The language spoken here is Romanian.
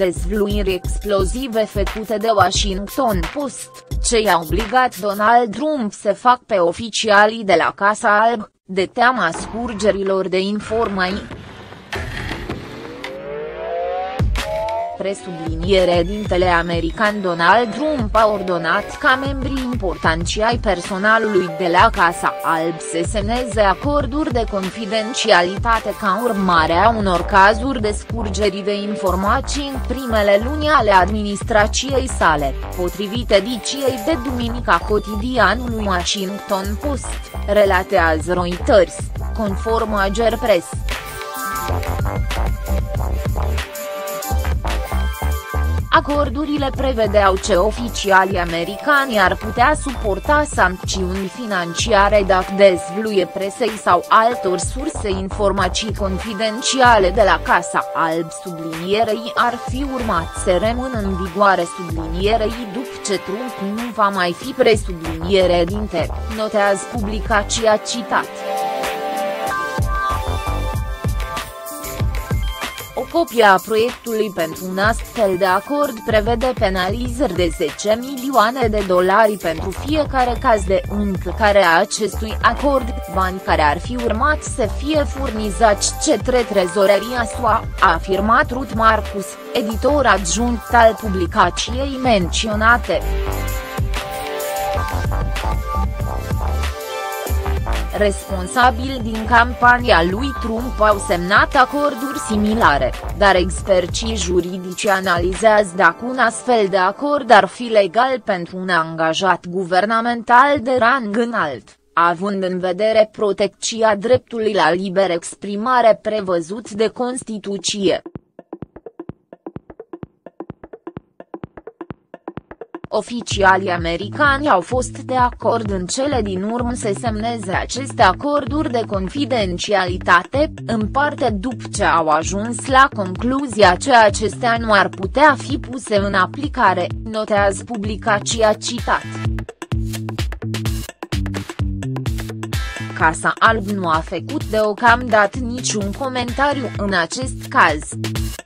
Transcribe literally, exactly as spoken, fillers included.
dezvluiri explozive făcute de Washington Post, ce i-a obligat Donald Trump să fac pe oficialii de la Casa Albă, de teama scurgerilor de informații. Presubliniere dintele american Donald Trump a ordonat ca membrii importanți ai personalului de la Casa Albă să semneze acorduri de confidențialitate ca urmare a unor cazuri de scurgeri de informații în primele luni ale administrației sale, potrivit ediciei de duminica cotidianului Washington Post, relatează Reuters, conform Ager Press. Acordurile prevedeau ce oficialii americani ar putea suporta sancțiuni financiare dacă dezvluie presei sau altor surse informații confidențiale de la Casa Albă. Sublinierei ar fi urmat să rămână în vigoare sublinierei după ce Trump nu va mai fi presubliniere dinte, notează publicația citat. O copie a proiectului pentru un astfel de acord prevede penalizări de zece milioane de dolari pentru fiecare caz de încălcare a acestui acord, bani care ar fi urmat să fie furnizați către trezoreria S U A, a afirmat Ruth Marcus, editor adjunct al publicației menționate. Responsabili din campania lui Trump au semnat acorduri similare, dar experții juridici analizează dacă un astfel de acord ar fi legal pentru un angajat guvernamental de rang înalt, având în vedere protecția dreptului la liberă exprimare prevăzut de Constituție. Oficialii americani au fost de acord în cele din urmă să semneze aceste acorduri de confidențialitate, în parte după ce au ajuns la concluzia că acestea nu ar putea fi puse în aplicare, notează publicația citat. Casa Albă nu a făcut deocamdată niciun comentariu în acest caz.